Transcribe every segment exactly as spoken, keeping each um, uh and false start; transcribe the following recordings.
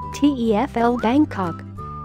TEFL Bangkok.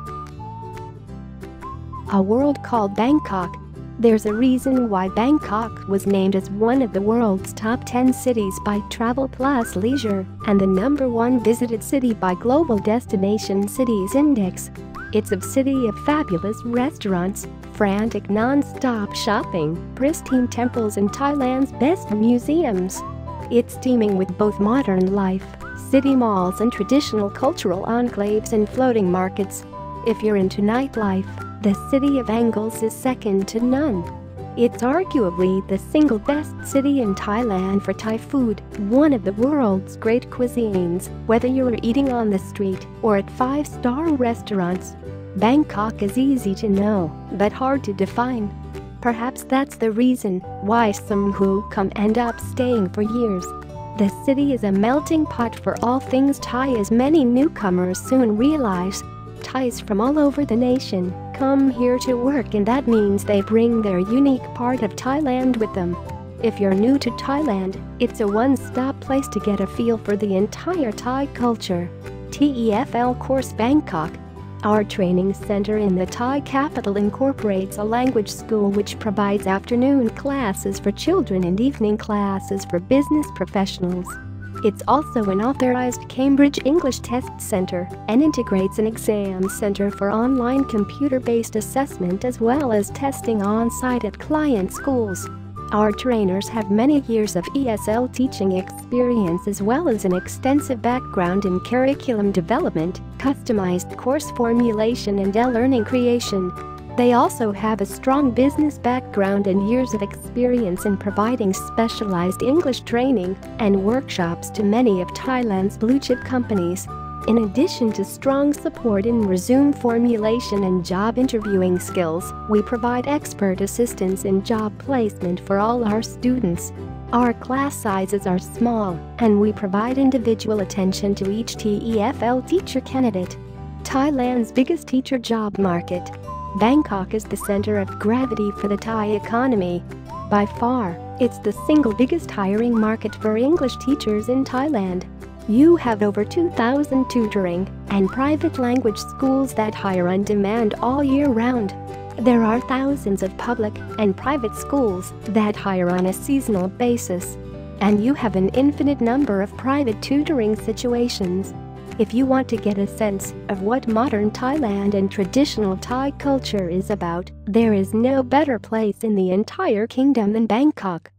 A world called Bangkok. There's a reason why Bangkok was named as one of the world's top ten cities by Travel Plus Leisure and the number one visited city by Global Destination Cities Index. It's a city of fabulous restaurants, frantic non-stop shopping, pristine temples and Thailand's best museums. It's teeming with both modern life, city malls and traditional cultural enclaves and floating markets. If you're into nightlife, the city of Angles is second to none. It's arguably the single best city in Thailand for Thai food, one of the world's great cuisines, whether you're eating on the street or at five-star restaurants. Bangkok is easy to know, but hard to define. Perhaps that's the reason why some who come end up staying for years. The city is a melting pot for all things Thai, as many newcomers soon realize. Thais from all over the nation come here to work, and that means they bring their unique part of Thailand with them. If you're new to Thailand, it's a one-stop place to get a feel for the entire Thai culture. TEFL Course Bangkok. Our training center in the Thai capital incorporates a language school which provides afternoon classes for children and evening classes for business professionals. It's also an authorized Cambridge English Test Center and integrates an exam center for online computer-based assessment as well as testing on-site at client schools. Our trainers have many years of E S L teaching experience as well as an extensive background in curriculum development, customized course formulation and e-learning creation. They also have a strong business background and years of experience in providing specialized English training and workshops to many of Thailand's blue-chip companies. In addition to strong support in resume formulation and job interviewing skills, we provide expert assistance in job placement for all our students. Our class sizes are small, and we provide individual attention to each TEFL teacher candidate. Thailand's biggest teacher job market. Bangkok is the center of gravity for the Thai economy. By far, it's the single biggest hiring market for English teachers in Thailand. You have over two thousand tutoring and private language schools that hire on demand all year round. There are thousands of public and private schools that hire on a seasonal basis. And you have an infinite number of private tutoring situations. If you want to get a sense of what modern Thailand and traditional Thai culture is about, there is no better place in the entire kingdom than Bangkok.